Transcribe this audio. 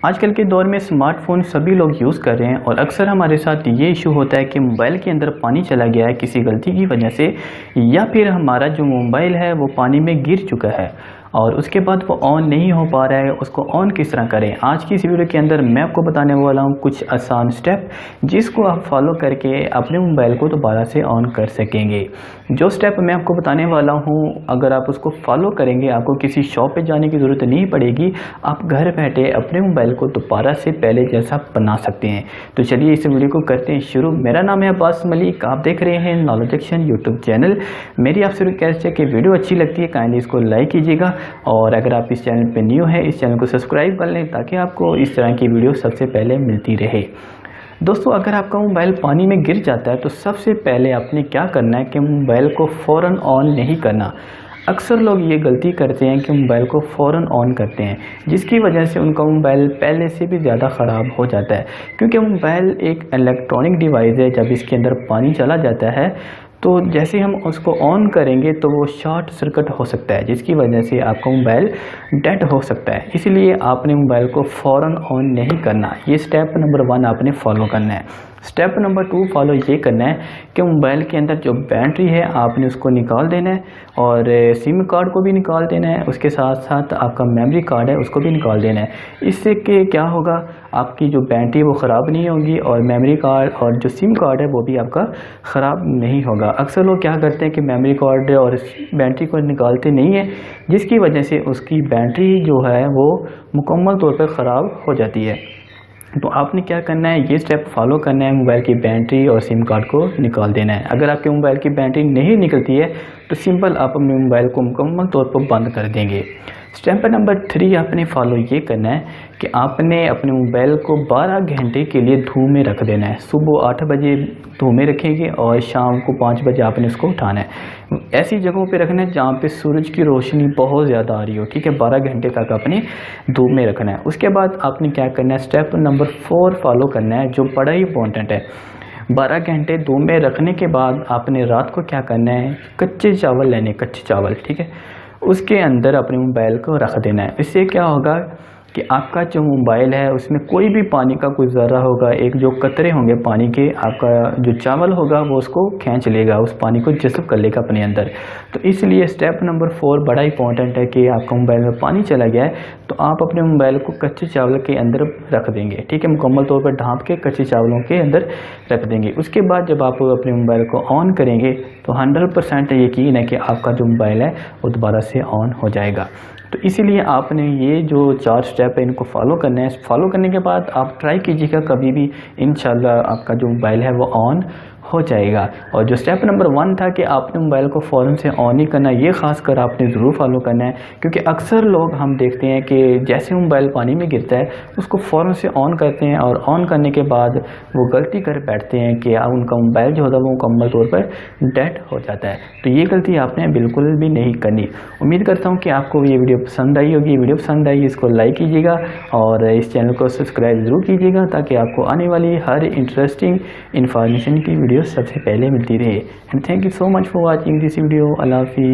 آج کل کے دور میں اسمارٹ فون سبھی لوگ یوز کر رہے ہیں اور اکثر ہمارے ساتھ یہ ایشو ہوتا ہے کہ موبائل کے اندر پانی چلا گیا ہے کسی غلطی کی وجہ سے، یا پھر ہمارا جو موبائل ہے وہ پانی میں گر چکا ہے اور اس کے بعد وہ آن نہیں ہو پا رہا ہے۔ اس کو آن کس طرح کریں؟ آج کی اس ویڈیو کے اندر میں آپ کو بتانے والا ہوں کچھ آسان سٹیپ جس کو آپ فالو کر کے اپنے موبائل کو دوبارہ سے آن کر سکیں گے۔ جو سٹیپ میں آپ کو بتانے والا ہوں، اگر آپ اس کو فالو کریں گے آپ کو کسی شاپ پہ جانے کی ضرورت نہیں پڑے گی، آپ گھر بیٹھے اپنے موبائل کو دوبارہ سے پہلے جیسا بنا سکتے ہیں۔ تو چلیے اس ویڈیو کو کرتے ہیں شروع۔ میرا نام ہے عباس ملک، آپ دیکھ رہے ہیں نالج ایکشن یوٹیوب چینل۔ میری آپ سے ریکویسٹ ہے کہ ویڈیو اچھی لگتی ہے کائنڈلی اس کو لائک کیجیے گا، اور اگر آپ اس چینل پہ نیو ہے اس چینل کو سبسکرائب کر لیں تاکہ آپ کو اس طرح کی ویڈیو سب سے پہلے ملتی رہے۔ دوستو، اگر آپ کا موبائل پانی میں گر جاتا ہے تو سب سے پہلے آپ نے کیا کرنا ہے کہ موبائل کو فوراً آن نہیں کرنا۔ اکثر لوگ یہ غلطی کرتے ہیں کہ موبائل کو فوراً آن کرتے ہیں، جس کی وجہ سے ان کا موبائل پہلے سے بھی زیادہ خراب ہو جاتا ہے، کیونکہ موبائل ایک الیکٹرانک ڈیوائس ہے۔ جب اس کے اندر پانی چلا جاتا ہے تو جیسے ہم اس کو آن کریں گے تو وہ شارٹ سرکٹ ہو سکتا ہے، جس کی وجہ سے آپ کا موبائل ڈیڈ ہو سکتا ہے۔ اس لیے آپ نے موبائل کو فوراً آن نہیں کرنا۔ یہ سٹیپ نمبر 1 آپ نے فالو کرنا ہے۔ سٹیپ نمبر 2 فالو یہ کرنا ہے کہ موبائل کے اندر جو بیٹری ہے آپ نے اس کو نکال دینا ہے، اور سم کارڈ کو بھی نکال دینا ہے، اس کے ساتھ ساتھ آپ کا میموری کارڈ ہے اس کو بھی نکال دینا ہے۔ اس سے کہ کیا ہوگا، آپ کی جو بیٹری وہ خراب نہیں ہوگی اور میموری کارڈ اور جو سم کارڈ ہے وہ بھی آپ کا خراب نہیں ہوگا۔ اکثر لوگ کیا کرتے ہیں کہ میموری کارڈ اور بیٹری کو نکالتے نہیں ہیں، جس کی وجہ سے اس کی بیٹری جو ہے وہ مکمل طور پر خراب ہو جاتی ہے۔ تو آپ نے کیا کرنا ہے، یہ سٹیپ فالو کرنا ہے، موبائل کی بیٹری اور سم کارڈ کو نکال دینا ہے۔ اگر آپ کے موبائل کی بیٹری نہیں نکلتی ہے تو سمپل آپ اپنے موبائل کو مکمل طور پر بند کر دیں گے۔ سٹیپ نمبر 3 آپ نے فالو یہ کرنا ہے کہ آپ نے اپنے موبائل کو 12 گھنٹے کے لیے دھوپ میں رکھ دینا ہے۔ صبح 8 بجے دھوپ میں رکھیں گے اور شام کو 5 بجے آپ نے اس کو اٹھانا ہے۔ ایسی جگہوں پہ رکھنا ہے جہاں پہ سورج کی روشنی بہت زیادہ آ رہی ہو، ٹھیک ہے۔ 12 گھنٹے تک آپ نے دھوپ میں رکھنا ہے۔ اس کے بعد آپ نے کیا کرنا ہے، سٹیپ نمبر 4 فالو کرنا ہے جو بڑا ہی امپورٹنٹ ہے۔ 12 گھنٹے دھوپ میں رکھنے کے بعد آپ نے رات کو کیا کرنا ہے، کچے چاول لینے، کچے چاول، ٹھیک ہے، اس کے اندر اپنے موبائل کو رکھ دینا ہے۔ اس سے کیا ہوگا کہ آپ کا جو موبائل ہے اس میں کوئی بھی پانی کا کوئی ذرہ ہوگا، ایک جو قطرے ہوں گے پانی کے، آپ کا جو چاول ہوگا وہ اس کو کھینچ لے گا، اس پانی کو جذب کر لے گا اپنے اندر۔ تو اس لیے سٹیپ نمبر 4 بڑا امپورٹنٹ ہے کہ آپ کا موبائل میں پانی چلا گیا ہے تو آپ اپنے موبائل کو کچے چاول کے اندر رکھ دیں گے، ٹھیک ہے، مکمل طور پر ڈھانپ کے کچے چاولوں کے اندر رکھ دیں گے۔ اس کے بعد جب آپ اپنے موبائل کو آن کریں گے تو 100% یقین ہے کہ آپ کا جو موبائل ہے وہ دوبارہ سے آن ہو جائے گا۔ تو اسی لیے آپ نے یہ جو 4 سٹیپ ہے ان کو فالو کرنا ہے۔ فالو کرنے کے بعد آپ ٹرائی کیجیے گا، کبھی بھی انشاءاللہ آپ کا جو موبائل ہے وہ آن ہو جائے گا۔ اور جو سٹیپ نمبر 1 تھا کہ آپ نے موبائل کو فوراً سے آن ہی کرنا، یہ خاص کر آپ نے ضرور فالو کرنا ہے، کیونکہ اکثر لوگ ہم دیکھتے ہیں کہ جیسے موبائل پانی میں گرتا ہے اس کو فوراً سے آن کرتے ہیں، اور آن کرنے کے بعد وہ غلطی کر بیٹھتے ہیں کہ ان کا موبائل جو ہوتا ہے وہ مکمل طور پر ڈیڈ ہو جاتا ہے۔ تو یہ غلطی آپ نے بالکل بھی نہیں کرنی۔ امید کرتا ہوں کہ آپ کو یہ ویڈیو پسند آئی ہوگی۔ ویڈیو پسند آئی اس کو لائک کیجیے گا اور اس چینل کو سبسکرائب ضرور کیجیے گا تاکہ آپ کو آنے والی ہر انٹرسٹنگ انفارمیشن کی ویڈیو سب سے پہلے ملتی رہے۔ And thank you so much for watching this video. اللہ حافظ۔